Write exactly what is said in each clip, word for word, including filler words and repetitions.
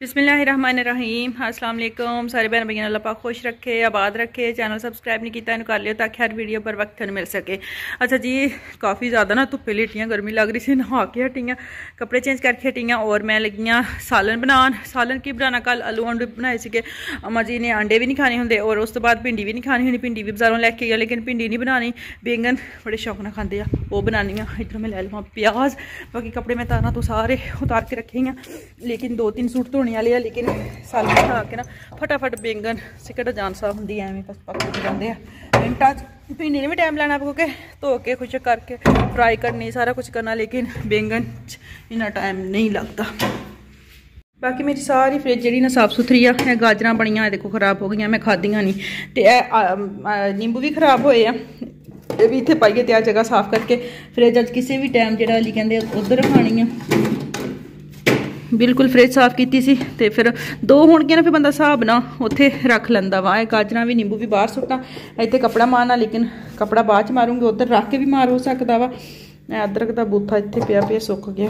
बिस्मिल्लाहिर्रहमानिर्रहीम अस्सलाम वालेकुम सारे बहन भैया अल्लाह पाक खुश रखे आबाद रखे। चैनल सबसक्राइब नहीं किया कर लियो ताकि हर वीडियो पर वक्त मिल सके। अच्छा जी, काफ़ी ज़्यादा ना धुप्पे लेटियाँ, गर्मी लग रही थी, नहा के हटियाँ, कपड़े चेंज करके हटियाँ और मैं लगियाँ सालन बनान। सालन की बनाना, कल आलू अंडे बनाए थे। अम्मा जी ने अंडे भी नहीं खाने होंगे और उस तो बाद भिंडी भी नहीं खानी होनी, भिंडी भी बाजारों लैके गई, लेकिन भिंडी नहीं बनानी, बैंगन बड़े शौक ना खाते हैं, वो बनानी है। इधर मैं लै लवां प्याज, बाकी कपड़े मैं तारा तो सारे उतार के रखे हैं, लेकिन दो तीन सूट धोने वाले, लेकिन सालन खा के ना फटाफट बैंगन सिकट जान सा होंगी, एवं बस पक जाते हैं मिनटा। भिंडी ने भी टाइम लैना क्योंकि धो के खुश करके फ्राई करनी, सारा कुछ करना, लेकिन बैंगन इन्ना टाइम नहीं लगता। बाकी मेरी सारी फ्रिज जी ना साफ सुथरी है। गाजर बनिया देखो खराब हो गई, मैं खादियाँ नहीं, तो नींबू भी खराब होए हैं, ये भी इतने पाइए तो जगह साफ करके फ्रिज अज किसी भी टाइम जो अली कहते उधर रखानी है। बिल्कुल फ्रिज साफ की सी, तो फिर दो होणगियां ना, फिर बंदा हिसाब ना उत्थे रख लैंदा वा। गाजर भी नींबू भी बाहर सुट्टा, इतने कपड़ा मारना, लेकिन कपड़ा बाद च मारूंगी, उधर रख के भी मार हो सकता वा। अदरक का बूथा इतने पिया पिया सुक गया।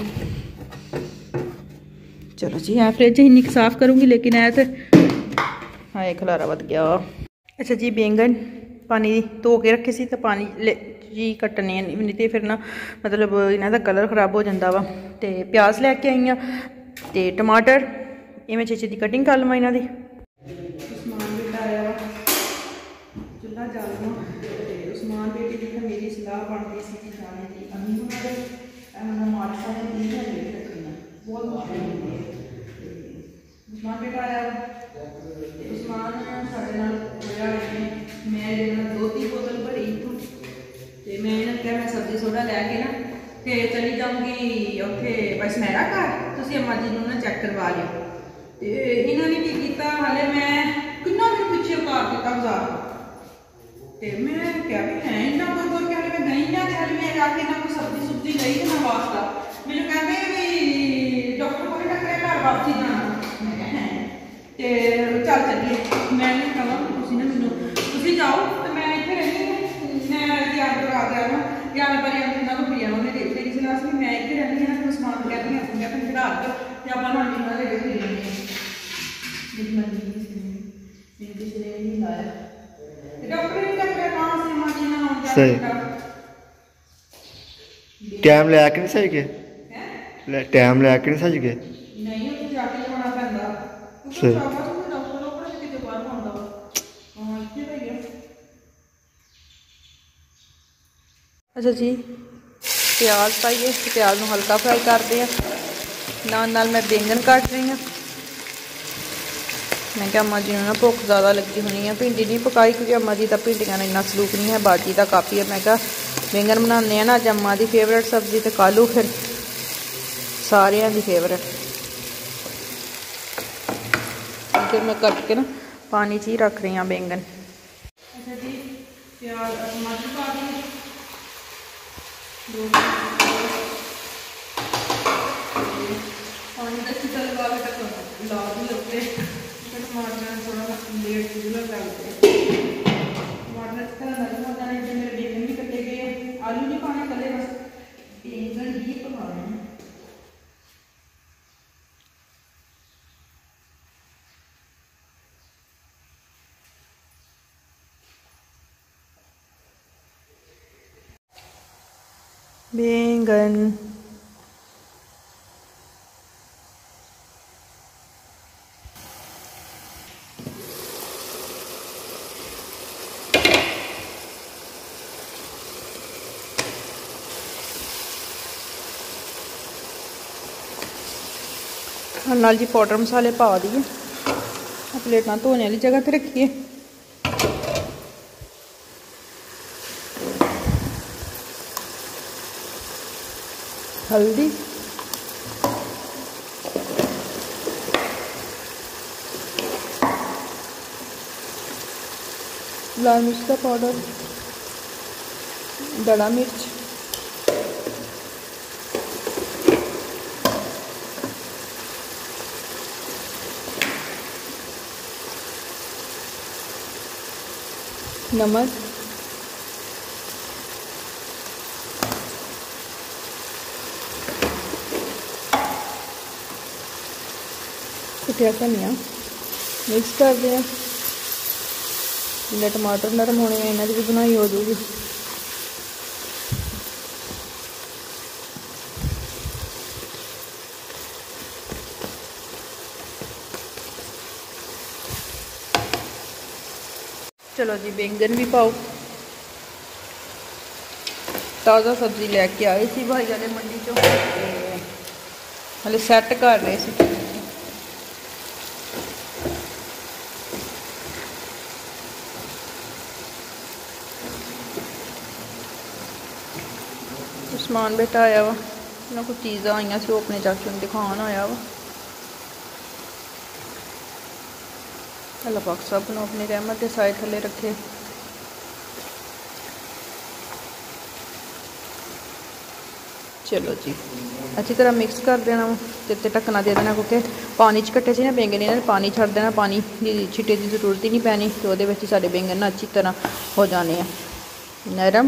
चलो जी, है फ्रिज इन्नी साफ करूँगी, लेकिन है तो हाए खलारा वध गया। अच्छा जी, बैंगन पानी धो के रखे सी, तो पानी जी कट्टने नहीं तो फिर ना मतलब इन्हों का कलर खराब हो जाता वा। तो प्याज लैके आई हाँ, तो टमाटर इवें छे छे कटिंग कर लवां इन्हों की। समान भी लाया वा, चुल्हा जल लवां, समान बेटी की मेरी सलाह बनती सी जाने की, अम्मी उन्होंने मार्चा बहुत उस्मान बेटा आया, उस्मान साढ़े नाल होया, मैं दो तीन बोतल भरी इतों, तो मैं इन्हें कहा मैं सब्जी सोडा लैके ना तो चली जाऊँगी उत्थे बस मेरा घर, तुम अम्मा जी ना चैक करवा लियो। तो इन्होंने की किया, हाले मैं किन्ना भी पिछे उतार दिता बाजार, तो मैं क्या भी है इन्ना बोल बोल के हाले मैं गई ना, तो हाले मैं जाके ना कोई सब्जी सुब्जी गई ना वास्ता, मैंने कहते भी डॉक्टर को टकरे घर वापसी जाना, मैं कहा है तो चल चलिए। मैंने कहा तुम ना मैनू तुम जाओ, तो मैं इतने रहनी, मैं याद करा गया ना ग्यारह बारी अंदर को पिया उन्हें देख मेरी सलाह से मैं इतने रहनी है ना, समान कहती हैं मैं फिर फिलहाल तो आप ना ले फिर लेंगे, मेरी मर्जी मेरी किसी ने नहीं लाया, डॉक्टर ने टकरे कहाँ से माँ जी ना सही टाइम लैके नहीं सही गए, टाइम लैके नहीं सज गए, नहीं उत्थे जाके लवाना पैंदा सही। डॉक्टर लोग किते बाहर आंदा हां इत्थे तो गया। अच्छा जी, प्याज पाइए, प्याज में हल्का फ्राई करते हैं, नाल नाल मैं बैंगन काट रही हूँ। मैं क्या अम्मा जी ने ना भुख ज़्यादा लगी होनी है, भिंडी नहीं पकाई क्योंकि अम्मा जी का भिंडियां इन्ना सलूक नहीं है, बाजी का काफ़ी है। मैं क्या बैंगन बनाने ना अज अम्मा की फेवरेट सब्जी, तो कालू फिर सारिया की फेवरेट, फिर मैं कट के ना पानी च ही रख रही हूँ बैंगन। अच्छा जी, प्याज टमाटर पा दिए, पानी का सीधा लगा के तक ला भी लगते, टमाटर थोड़ा लेट चूल्हा लगते, टमाटर तरह नरम हो जाने, मेरे बैंगन भी कटे गए, आलू नहीं पाने कले, बस बैंगन ही पकाने हैं। बैंगन नाल जी पाउडर मसाले पा दिए, प्लेटा धोने वाली जगह पर रखिए। हल्दी, लाल मिर्च का पाउडर, दड़ा मिर्च, नमक, कटिया धनिया मिक्स करते हैं। जिन्ने टमाटर नरम होने इन्हों की भी बनाई हो जाएगी। चलो जी बैंगन भी पाओ। ताज़ा सब्जी लैके आए थे भाई वाले मंडी चो, हले सैट कर रहे थे। समान बेटा आया वा, उन्होंने कुछ चीज़ा आई सी, अपने चाचू ने दिखाने आया वा। अल्लाह पाक सब नूं अपनी रहमत के साए थले रखे। चलो जी अच्छी तरह मिक्स कर देना ते ढक्कना दे देना, क्योंकि पानी च कट्टे से ना बैंगन इन्होंने पानी छड़ देना, पानी की छिट्टे की जरूरत ही नहीं पैनी। तो वो सारे बैंगन ना अच्छी तरह हो जाने हैं नरम।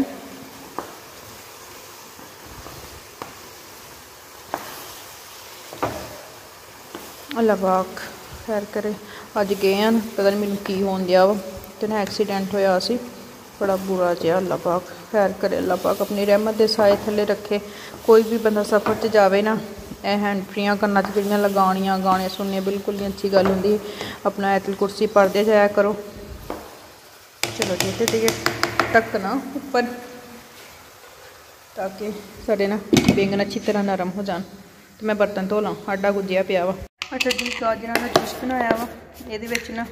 अल्लाह पाक खैर करे। अज गए हैं पता नहीं मैनू की होन दिया वा, तो ना एक्सीडेंट होया सी बड़ा बुरा जिहा। अल्लाह पाक खैर करे, अल्लाह पाक अपनी रहमत के साए थले रखे। कोई भी बंदा सफ़र च जाए ना, यह हैंड फ्रियां कन्ना च जिहड़ियां लगानियां, गाने सुनने बिल्कुल नहीं अच्छी गल होंदी। अपना आयतुल कुर्सी पढ़दे जाया करो। चलो जी ते दिए ढक्कना उपर, ताकि साढ़े ना बैंगन अच्छी तरह नरम हो जान। तो मैं बर्तन धो ला, आटा गुज्जिया पिया वा। अच्छा जी गाजर का जूस बनाया वा, ये ना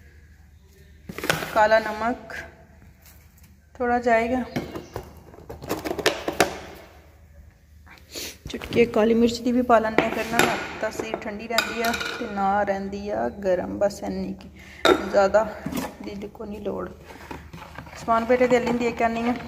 काला नमक थोड़ा जाएगा, चुटकी काली मिर्च की भी पा लें, करना तासीर ठंडी रहती है तो ना रही है गर्म। बस इन्नी की ज़्यादा दी को नहीं लोड़। समान बेटे दे ली दे के आनी है।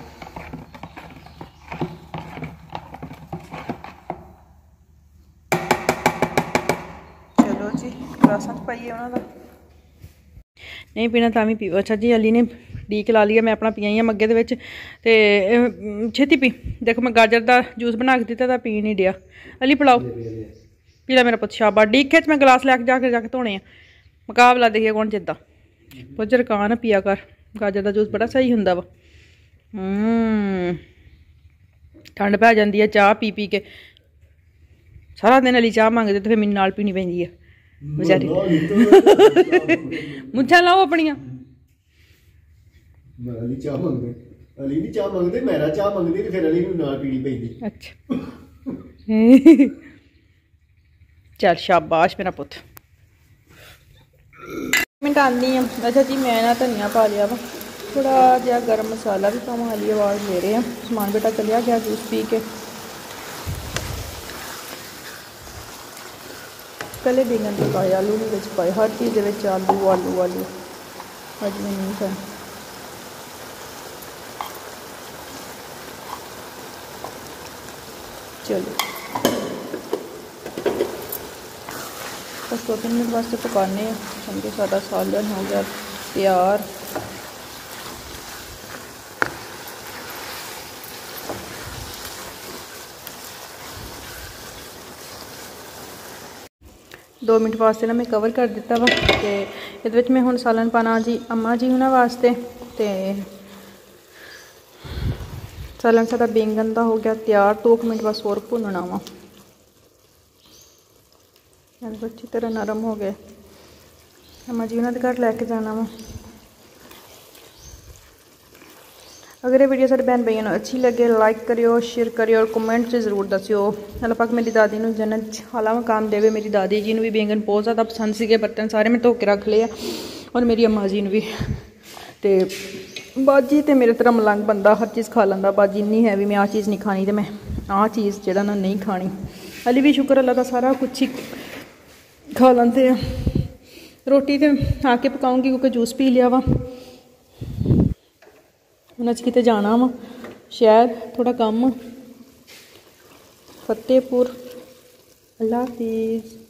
चलो जी ग्लासा च पाइए उन्होंने नहीं पीना तां पीओ। अच्छा जी अली ने डी ला लिया, मैं अपना पियाई हाँ मग्गे दे छेती पी। देखो मैं गाजर का जूस बना के दिता, पी नहीं दिया। अली पिलाओ, पीला मेरा पुत शाबाश। डी खेच मैं गिलास लैके जाके जाके धोने मुकाबला देखिए कौन जिद्दा। पुजर कान पिया कर, गाजर का जूस बड़ा सही होंदा वा। ठंड पै जाती है चाह पी पी के, सारा दिन अली चाह मंगदे तो फिर मैनूं नाल पीनी पैंदी है बेचारी। मुच्छां लाओ अपनियां। अली चाह मंगदे, अली नहीं चाह मंगदे, मेरा चाह मंगदे, फिर अली नूं नाल पीनी पैंदी। अच्छा चल शाबाश मेरा पुत। मिनट आनी है। अच्छा जी मैं ना धनिया पा लिया वा, थोड़ा जहा गर्म मसाला भी पावा। अली आवाज़ ले रहे हैं, समान बेटा चलिया गया जूस पी के। पहले बैंगन तो पाए, आलू भी विच पाए, हर चीज़ के आलू आलू आलू अज मैं नहीं खाया। चलो बस दो तीन मिनट वास्ते पकाने समझो सारा सालन हो गया तैयार। दो मिनट वास्ते ना मैं कवर कर दिता वा। तो ये मैं हुण सालन पाना जी अम्मा जी उन्होंने वास्ते। तो सालन सारा बैंगन का हो गया तैयार। दो मिनट बस और भुनना वा, अच्छी तरह नरम हो गए। अम्मा जी उन्होंने घर लैके जाना वा। अगर ये वीडियो सारे बहन भाइयों अच्छी लगे लाइक करियो, शेयर करियो और कमेंट से जरूर दसियो। अल्लाह पाक मेरी दादी नूं जन्नत आला मकाम देवे। मेरी दादी जी भी बैंगन बहुत ज़्यादा पसंद सीगे, बर्तन सारे मैं धो के रख लिया और मेरी अम्मा जी भी। तो बाजी तो मेरे तरह मलंग बंदा हर चीज़ खा लेंदा, बाजी इन्नी है भी मैं आ चीज़ नहीं खानी तो मैं आ चीज़ जो ना नहीं खानी। अली भी शुक्र अल्लाह का सारा कुछ ही खा लेंदे आ। रोटी तो आके पकाऊँगी क्योंकि जूस पी लिया वा। हुण अज किते जाना वा शहर, थोड़ा कम फतेहपुर। अल्लाह हाफिज़।